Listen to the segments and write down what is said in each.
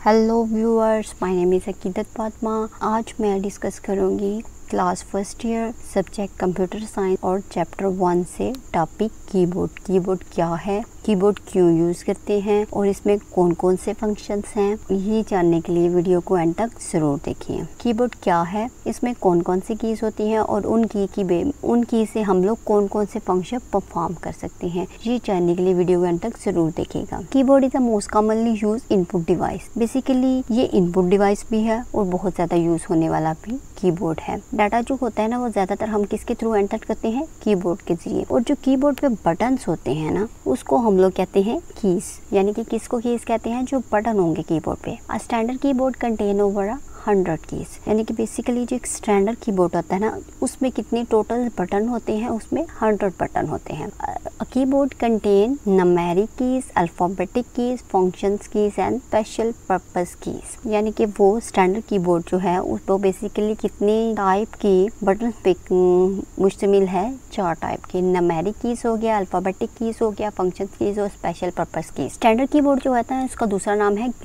Hello viewers, my name is Aqeedat Fatima. आज मैं discuss करूँगी class first year subject computer science और चैप्टर 1 से टॉपिक कीबोर्ड। कीबोर्ड क्या है, कीबोर्ड क्यों यूज़ करते हैं और इसमें कौन कौन से फंक्शंस हैं, ये जानने के लिए वीडियो को एंड तक ज़रूर देखिए। कीबोर्ड क्या है, इसमें कौन कौन सी कीज़ होती हैं और उन की से हम लोग कौन कौन से फंक्शन परफॉर्म कर सकते हैं, ये जानने के लिए वीडियो को एंड तक ज़रूर देखिएगा। Keyboard is the most commonly use input device. Basically ये इनपुट डिवाइस भी है और बहुत ज़्यादा यूज़ होने वाला भी कीबोर्ड है। डाटा जो होता है ना, वो ज़्यादातर हम किसके थ्रू एंटर करते हैं, कीबोर्ड के जरिए। और जो कीबोर्ड पे बटन्स होते हैं ना, उसको हम लोग कहते हैं कीज। यानी कि किसको कीज कहते हैं, जो बटन होंगे कीबोर्ड पे। A standard keyboard contain over 100 keys. यानी कि बेसिकली जो एक स्टैंडर्ड कीबोर्ड होता है ना, उसमें कितने टोटल बटन होते हैं, उसमें 100 बटन होते हैं। Keyboard contain numeric keys, alphabetic keys, functions keys and special purpose keys. यानी कि वो स्टैंडर्ड कीबोर्ड जो है उसको बेसिकली कितने टाइप की बटन पे मुश्तमिल है, 4 टाइप के। न्यूमेरिक कीज हो गया, अल्फाबेटिक कीज हो गया, फंक्शन कीज और special purpose keys. Standard keyboard जो होता है उसका दूसरा नाम है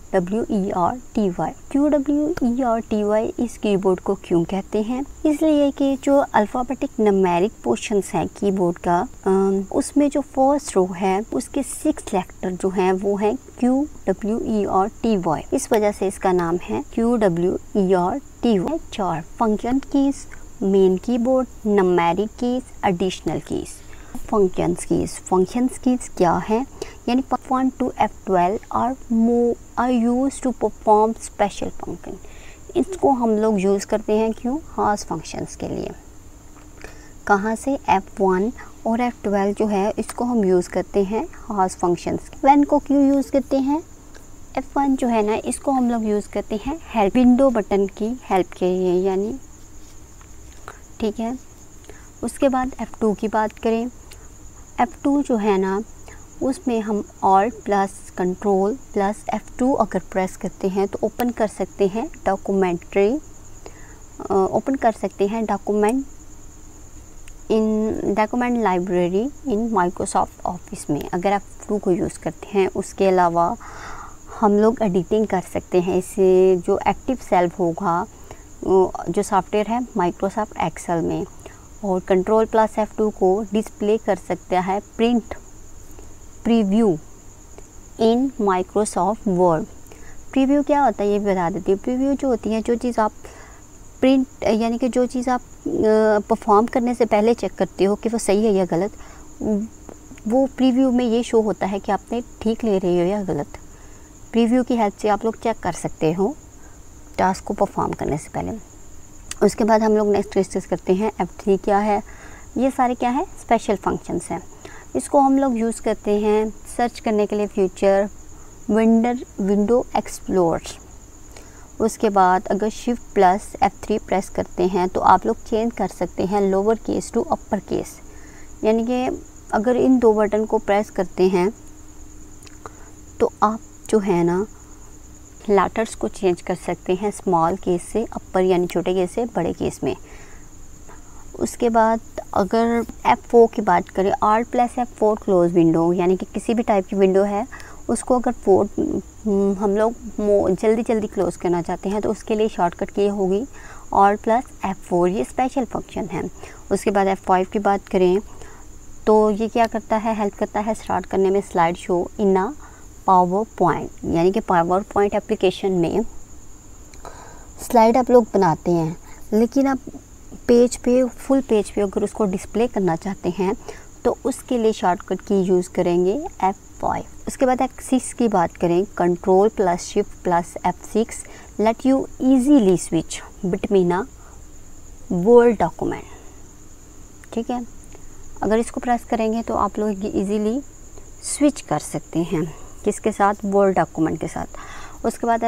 QWERTY। QWERTY इस कीबोर्ड को क्यों कहते हैं, इसलिए कि जो अल्फाबेटिक न्यूमेरिक पोर्शंस है कीबोर्ड का, उसमें जो फर्स्ट रो है उसके 6 लेटर जो हैं वो है QWERTY। इस वजह से इसका नाम है QWERTY। 4 function keys, main keyboard, numeric keys, additional keys. Functions keys क्या है, यानी F1 to F12 are used to perform special function। इसको हम लोग यूज़ करते हैं क्यों, खास फंक्शंस के लिए। कहाँ से, F1 और F12 जो है इसको हम यूज़ करते हैं खास फंक्शंस। F1 को क्यों यूज़ करते हैं, F1 जो है ना इसको हम लोग यूज़ करते हैं हेल्प, विंडो बटन की हेल्प के लिए, यानी ठीक है। उसके बाद F2 की बात करें, F2 जो है ना उसमें हम Alt plus control plus F2 अगर प्रेस करते हैं तो ओपन कर सकते हैं document library in Microsoft office में अगर F2 को यूज़ करते हैं। उसके अलावा हम लोग एडिटिंग कर सकते हैं इससे, जो एक्टिव सेल होगा जो सॉफ्टवेयर है माइक्रोसॉफ्ट एक्सेल में। और कंट्रोल प्लस F2 को डिस्प्ले कर सकता है print preview in Microsoft word. Preview क्या होता है ये भी बता देती हूँ। प्रीव्यू जो होती है, जो चीज़ आप प्रिंट यानी कि जो चीज़ आप परफॉर्म करने से पहले चेक करते हो कि वो सही है या गलत, वो प्रीव्यू में ये शो होता है कि आपने ठीक ले रहे हो या गलत। प्रीव्यू की हेल्प से आप लोग चेक कर सकते हो टास्क को परफॉर्म करने से पहले। उसके बाद हम लोग नेक्स्ट डिस्कस करते हैं F3 क्या है। ये सारे क्या है, स्पेशल फंक्शंस हैं। इसको हम लोग यूज़ करते हैं सर्च करने के लिए फ्यूचर विंडो एक्सप्लोर। उसके बाद अगर शिफ्ट प्लस F3 प्रेस करते हैं तो आप लोग चेंज कर सकते हैं lower case to upper case. यानी कि अगर इन 2 बटन को प्रेस करते हैं तो आप जो है ना लेटर्स को चेंज कर सकते हैं स्मॉल केस से अपर, यानी छोटे केस से बड़े केस में। उसके बाद अगर F4 की बात करें, Alt plus F4 close window, यानी कि किसी भी टाइप की विंडो है उसको अगर हम लोग जल्दी क्लोज़ करना चाहते हैं तो उसके लिए शॉर्टकट की होगी Alt प्लस F4। ये स्पेशल फंक्शन है। उसके बाद F5 की बात करें तो ये क्या करता है, हेल्प करता है स्टार्ट करने में slide show in a PowerPoint. यानी कि पावर पॉइंट एप्लीकेशन में स्लाइड आप लोग बनाते हैं, लेकिन आप फुल पेज पे अगर उसको डिस्प्ले करना चाहते हैं तो उसके लिए शॉर्टकट की यूज़ करेंगे F5। उसके बाद F6 की बात करें, control plus shift plus F6 let you easily switch between a word document. ठीक है, अगर इसको प्रेस करेंगे तो आप लोग इजीली स्विच कर सकते हैं, किसके साथ, वर्ड डॉक्यूमेंट के साथ। उसके बाद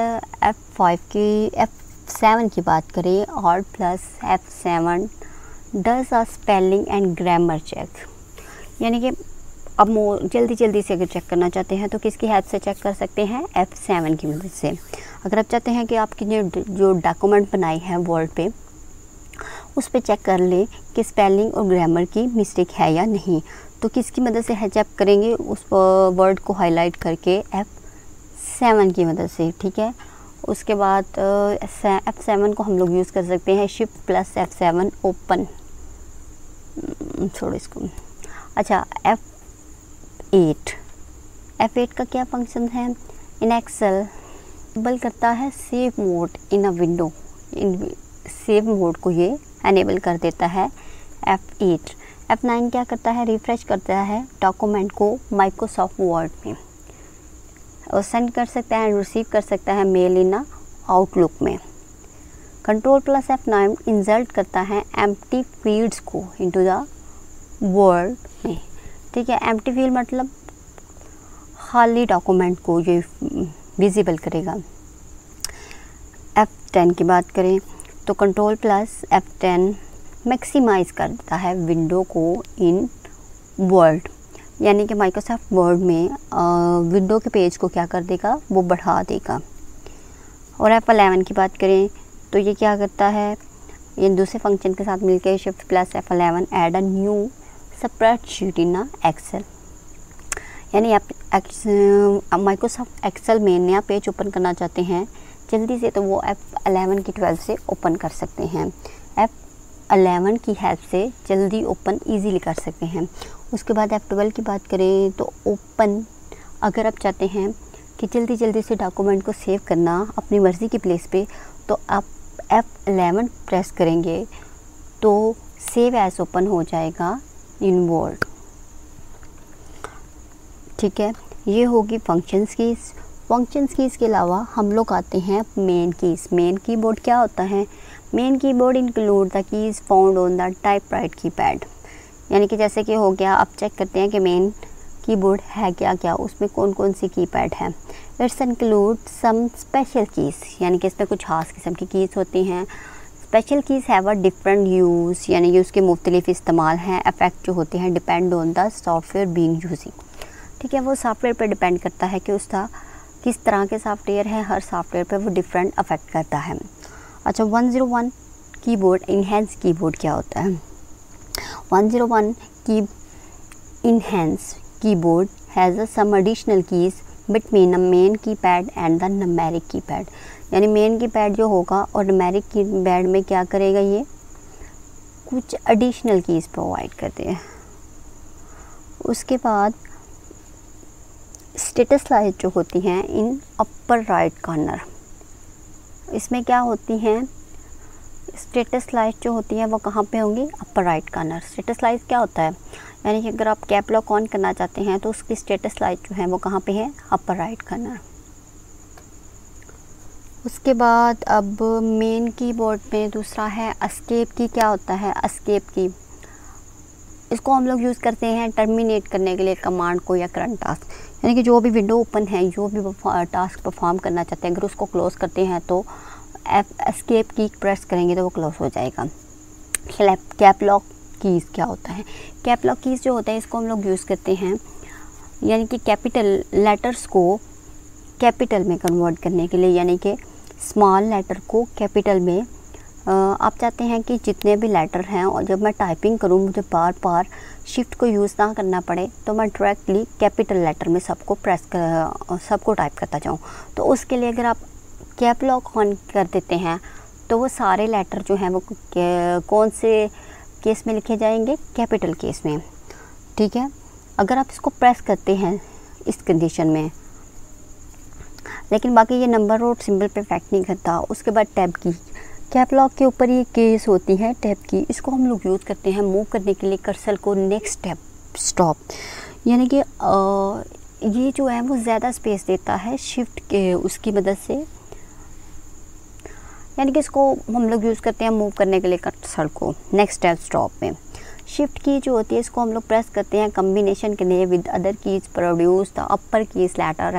F7 की बात करें, Alt plus F7 does a spelling and grammar check. यानी कि अब जल्दी से अगर चेक करना चाहते हैं तो किसकी हेल्प से चेक कर सकते हैं, F7 की मदद से। अगर आप चाहते हैं कि आपकी जो डॉक्यूमेंट बनाई है वर्ड पे उस पर चेक कर लें कि स्पेलिंग और ग्रामर की मिस्टेक है या नहीं, तो किसकी मदद से चेक करेंगे, उस वर्ड को हाईलाइट करके F7 की मदद से, ठीक है। उसके बाद F7 को हम लोग यूज़ कर सकते हैं शिफ्ट प्लस F7 ओपन, छोड़ो इसको। अच्छा, F8 का क्या फंक्शन है इन एक्सेल, एनेबल करता है save mode in a window, in save mode को ये एनेबल कर देता है F8। F9 क्या करता है, रिफ़्रेश करता है डॉक्यूमेंट को माइक्रोसॉफ्ट वर्ड में, और सेंड कर सकता है, रिसीव कर सकता है मेल इन आउटलुक में। कंट्रोल प्लस F9 इंसर्ट करता है एम्प्टी फील्ड्स को इनटू द वर्ड में, ठीक है। एम्प्टी फील्ड मतलब खाली डॉक्यूमेंट को ये विजिबल करेगा। F10 की बात करें तो कंट्रोल प्लस F10 मैक्सिमाइज़ कर देता है विंडो को इन वर्ड, यानी कि माइक्रोसॉफ्ट वर्ड में विंडो के पेज को क्या कर देगा, वो बढ़ा देगा। और F11 की बात करें तो ये क्या करता है, ये दूसरे फंक्शन के साथ मिलकर shift plus F11 add a new spreadsheet in Excel, यानी आप माइक्रोसॉफ्ट एक्सेल में नया पेज ओपन करना चाहते हैं जल्दी से, तो वो F11 की 12 से ओपन कर सकते हैं। F11 की हेल्प से जल्दी ओपन इजीली कर सकते हैं। उसके बाद F12 की बात करें तो ओपन, अगर आप चाहते हैं कि जल्दी से डॉक्यूमेंट को सेव करना अपनी मर्ज़ी की प्लेस पे, तो आप F11 प्रेस करेंगे तो सेव एज ओपन हो जाएगा इन वर्ड, ठीक है। ये होगी फंक्शंस कीज़। फंक्शंस कीज़ के अलावा हम लोग आते हैं मेन कीज़। मेन कीबोर्ड क्या होता है, main keyboard include the keys found on the typewrite keypad, यानी कि जैसे कि हो गया, आप चेक करते हैं कि मेन कीबोर्ड है क्या, उसमें कौन कौन सी कीपैड है। It's include some special keys, यानी कि इसमें कुछ खास किस्म की कीज़ होती हैं। Special keys have a different use, यानी कि उसके मुख्तलिफ इस्तेमाल हैं। इफेक्ट जो होते हैं depend on the software being using, ठीक है। वो सॉफ्टवेयर पर डिपेंड करता है कि उसका किस तरह के सॉफ्टवेयर है, हर सॉफ्टवेयर पर वो डिफरेंट अफेक्ट करता है। अच्छा, 101 कीबोर्ड इनहेंस कीबोर्ड क्या होता है। 101 key enhance keyboard has some additional keys between a main keypad and the numeric keypad, यानी मेन कीपैड जो होगा और न्यूमेरिक कीपैड में क्या करेगा, ये कुछ एडिशनल कीज़ प्रोवाइड करते हैं। उसके बाद स्टेटस लाइट जो होती हैं इन अपर राइट कॉर्नर, इसमें क्या होती हैं, स्टेटस लाइट जो होती है वो कहाँ पे होंगी, upper right corner. Status light क्या होता है, यानी कि अगर आप कैप लॉक ऑन करना चाहते हैं तो उसकी स्टेटस लाइट जो है वो कहाँ पे है, अपर राइट कॉर्नर। उसके बाद अब मेन कीबोर्ड में दूसरा है एस्केप की। क्या होता है एस्केप की, इसको हम लोग यूज़ करते हैं टर्मिनेट करने के लिए कमांड को या करंट टास्क, यानी कि जो भी विंडो ओपन है, जो भी टास्क परफॉर्म करना चाहते हैं, अगर उसको क्लोज़ करते हैं तो एस्केप की प्रेस करेंगे तो वो क्लोज हो जाएगा। कैप लॉक कीज़ क्या होता है, कैप लॉक कीज़ जो होता है इसको हम लोग यूज़ करते हैं, यानी कि कैपिटल लेटर्स को कैपिटल में कन्वर्ट करने के लिए, यानी कि स्मॉल लेटर को कैपिटल में। आप चाहते हैं कि जितने भी लेटर हैं और जब मैं टाइपिंग करूं मुझे बार बार शिफ्ट को यूज़ ना करना पड़े, तो मैं डायरेक्टली कैपिटल लेटर में सबको टाइप करता जाऊं। तो उसके लिए अगर आप कैप लॉक ऑन कर देते हैं तो वो सारे लेटर जो हैं वो कौन से केस में लिखे जाएंगे, कैपिटल केस में, ठीक है। अगर आप इसको प्रेस करते हैं इस कंडीशन में, लेकिन बाकी ये नंबर और सिंबल पे इफेक्ट नहीं करता। उसके बाद टैब की, कैप लॉक के ऊपर ये केस होती है टैब की, इसको हम लोग यूज़ करते हैं मूव करने के लिए कर्सर को नेक्स्ट टैब स्टॉप, यानी कि ये जो है वो ज़्यादा स्पेस देता है शिफ्ट के उसकी मदद से, यानी कि इसको हम लोग यूज़ करते हैं मूव करने के लिए कर्सर को नेक्स्ट टैब स्टॉप में। शिफ्ट की जो होती है इसको हम लोग प्रेस करते हैं कम्बिनेशन के लिए with other keys produce the upper keys letter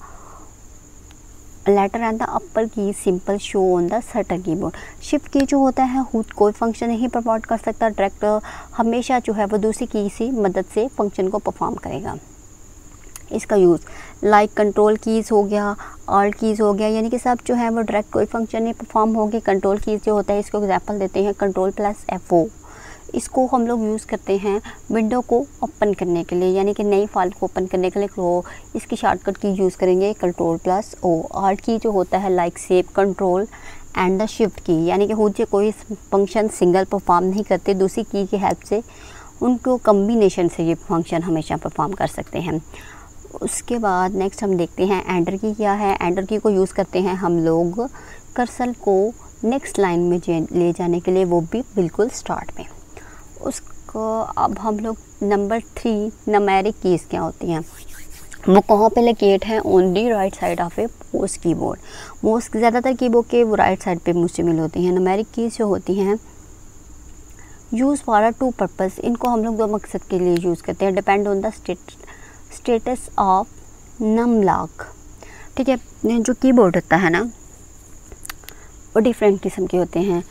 and the upper key symbol show on the certain keyboard. Shift key जो होता है कोई फंक्शन नहीं परफॉर्म कर सकता, डायरेक्ट हमेशा जो है वो दूसरी की से मदद से फंक्शन को परफॉर्म करेगा। इसका यूज़ लाइक कंट्रोल कीज़ हो गया, ऑल्ट कीज़ हो गया, यानी कि सब जो है वो डायरेक्ट कोई फंक्शन नहीं परफॉर्म होंगे। कंट्रोल कीज़ जो होता है इसको एग्जांपल देते हैं कंट्रोल प्लस F4, इसको हम लोग यूज़ करते हैं विंडो को ओपन करने के लिए, यानी कि नई फाइल को ओपन करने के लिए इसकी शॉर्टकट की यूज़ करेंगे Ctrl+O। आर्ट की जो होता है like save control and the shift key, यानी कि खुद से कोई फंक्शन सिंगल परफॉर्म नहीं करते, दूसरी की हेल्प से उनको कम्बिनेशन से ये फंक्शन हमेशा परफॉर्म कर सकते हैं। उसके बाद नेक्स्ट हम देखते हैं एंटर की क्या है। एंटर की को यूज़ करते हैं हम लोग कर्सर को नेक्स्ट लाइन में ले जाने के लिए, वो भी बिल्कुल स्टार्ट में। उसको अब हम लोग नंबर 3 न्यूमेरिक कीज़ क्या होती हैं, वो कहाँ पे लोकेट है, on the right side of a most keyboard. Most ज़्यादातर कीबोर्ड के वो राइट साइड पे मुश्तमिल होती हैं। न्यूमेरिक कीज़ जो होती हैं यूज़ फॉर टू पर्पस, इनको हम लोग 2 मकसद के लिए यूज़ करते हैं। Depend on the status of num lock. ठीक है, जो कीबोर्ड होता है ना वो डिफरेंट किस्म के होते हैं।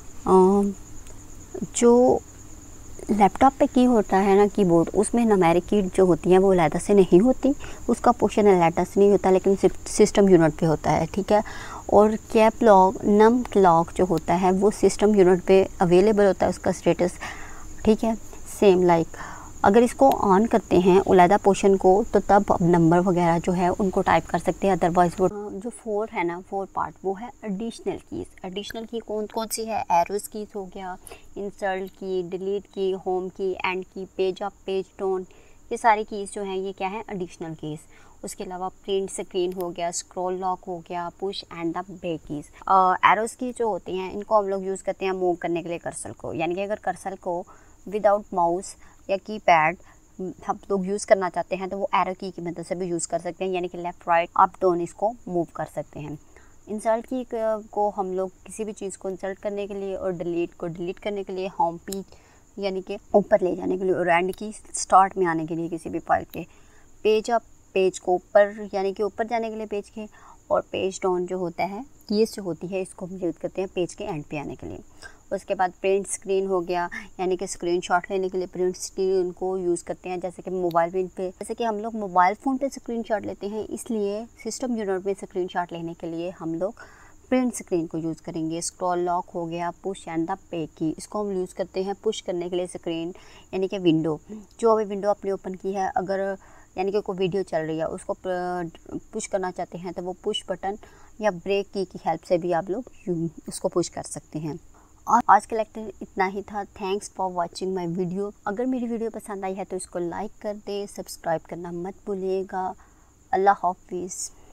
जो लैपटॉप पे की होता है ना कीबोर्ड, उसमें न्यूमेरिक की जो होती हैं वो अलहदा से नहीं होती, उसका पोर्शन अलहदा से नहीं होता, लेकिन सिस्टम यूनिट पे होता है। ठीक है, और कैप लॉक नम लॉक जो होता है वो सिस्टम यूनिट पे अवेलेबल होता है उसका स्टेटस। ठीक है, सेम लाइक अगर इसको ऑन करते हैं अलहदा पोर्शन को, तो तब नंबर वगैरह जो है उनको टाइप कर सकते हैं, अदरवाइज वो जो 4 है ना 4 पार्ट, वो है एडिशनल कीज़। एडिशनल की कौन कौन सी है, एरोज़ कीज़ हो गया, इंसर्ट की, डिलीट की, होम की, एंड की, पेज अप, पेज डाउन, ये सारी कीज़ जो हैं ये क्या है, एडिशनल कीज़। उसके अलावा प्रिंट स्क्रीन हो गया, स्क्रॉल लॉक हो गया, push and the back keys. Arrows key जो होती हैं इनको हम लोग यूज़ करते हैं मूव करने के लिए कर्सर को, यानी कि अगर कर्सर को विदाउट माउस या कीपैड हम लोग यूज़ करना चाहते हैं तो वो एरो की मदद से भी यूज़ कर सकते हैं, यानी कि लेफ़्ट राइट अप डाउन इसको मूव कर सकते हैं। इंसर्ट की को हम लोग किसी भी चीज़ को इंसर्ट करने के लिए, और डिलीट को डिलीट करने के लिए, होम पेज यानी कि ऊपर ले जाने के लिए, और एंड की स्टार्ट में आने के लिए किसी भी फाइल के। पेज अप पेज को ऊपर यानी कि ऊपर जाने के लिए पेज के, और पेज डाउन जो होता है कीज़ जो होती है इसको हम यूज़ करते हैं पेज के एंड पे आने के लिए। उसके बाद प्रिंट स्क्रीन हो गया, यानी कि स्क्रीनशॉट लेने के लिए प्रिंट स्क्रीन को यूज़ करते हैं, जैसे कि मोबाइल फ़ोन पे, जैसे कि हम लोग मोबाइल फ़ोन पे स्क्रीनशॉट लेते हैं, इसलिए सिस्टम यूनिट में स्क्रीनशॉट लेने के लिए हम लोग प्रिंट स्क्रीन को यूज़ करेंगे। स्क्रॉल लॉक हो गया, पुश एंड द बैक की, इसको हम यूज़ करते हैं पुश करने के लिए स्क्रीन, यानी कि विंडो, जो अभी विंडो अपनी ओपन की है, अगर यानी कि कोई वीडियो चल रही है उसको पुश करना चाहते हैं तो वो पुश बटन या ब्रेक की हेल्प से भी आप लोग उसको पुश कर सकते हैं। और आज का लेक्चर इतना ही था। Thanks for watching my video. अगर मेरी वीडियो पसंद आई है तो इसको लाइक कर दे, सब्सक्राइब करना मत भूलिएगा। अल्लाह हाफिज़।